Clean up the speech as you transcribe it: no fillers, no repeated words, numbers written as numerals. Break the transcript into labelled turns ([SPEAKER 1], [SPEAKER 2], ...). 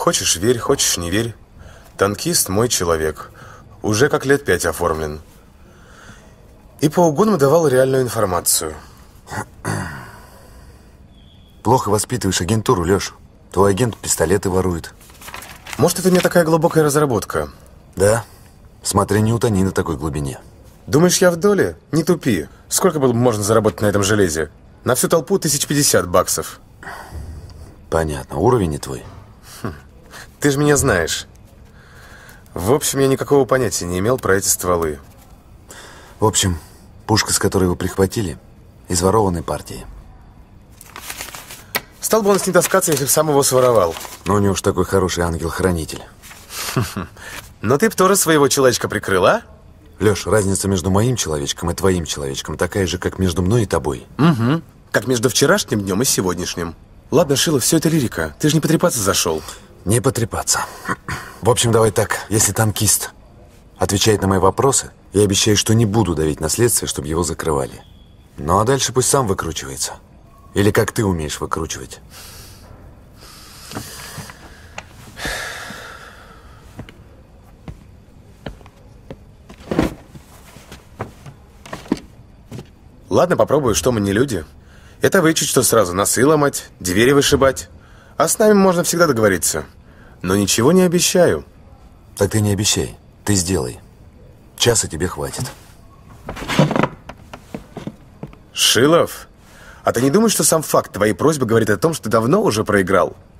[SPEAKER 1] Хочешь верь, хочешь не верь. Танкист мой человек. Уже как лет 5 оформлен. И по угонам давал реальную информацию.
[SPEAKER 2] Плохо воспитываешь агентуру, Леш. Твой агент пистолеты ворует.
[SPEAKER 1] Может, это у меня такая глубокая разработка?
[SPEAKER 2] Да. Смотри, не утони на такой глубине.
[SPEAKER 1] Думаешь, я в доле? Не тупи. Сколько было бы можно заработать на этом железе? На всю толпу 1050 баксов.
[SPEAKER 2] Понятно. Уровень не твой.
[SPEAKER 1] Ты же меня знаешь. В общем, я никакого понятия не имел про эти стволы.
[SPEAKER 2] В общем, пушка, с которой вы прихватили, из ворованной партии.
[SPEAKER 1] Стал бы он с ним таскаться, если бы сам его своровал.
[SPEAKER 2] Но у него уж такой хороший ангел-хранитель.
[SPEAKER 1] Но ты б тоже своего человечка прикрыл, а?
[SPEAKER 2] Леш, разница между моим человечком и твоим человечком такая же, как между мной и тобой.
[SPEAKER 1] Угу. Как между вчерашним днем и сегодняшним. Ладно, Шило, все это лирика. Ты же не потрепаться зашел.
[SPEAKER 2] Не потрепаться. В общем, давай так. Если танкист отвечает на мои вопросы, я обещаю, что не буду давить на следствие, чтобы его закрывали. Ну а дальше пусть сам выкручивается. Или как ты умеешь выкручивать.
[SPEAKER 1] Ладно, попробую, что мы не люди. Это вычуть, что сразу носы ломать, двери вышибать. А с нами можно всегда договориться. Но ничего не обещаю.
[SPEAKER 2] Так ты не обещай, ты сделай. Часа тебе хватит.
[SPEAKER 1] Шилов, а ты не думаешь, что сам факт твоей просьбы говорит о том, что ты давно уже проиграл?